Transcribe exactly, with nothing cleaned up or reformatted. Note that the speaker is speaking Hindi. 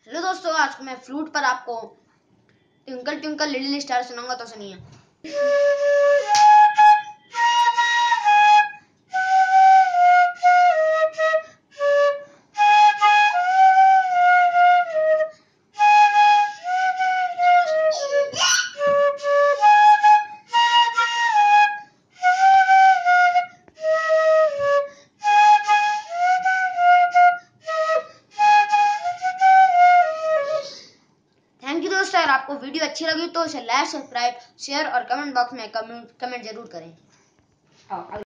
हेलो दोस्तों, आज को मैं फ्लूट पर आपको ट्विंकल ट्विंकल लिटिल स्टार सुनाऊंगा, तो सुनिए। थैंक यू दोस्तों, अगर आपको वीडियो अच्छी लगी तो इसे लाइक, सब्सक्राइब, शेयर और कमेंट बॉक्स में कमेंट कमेंट जरूर करें।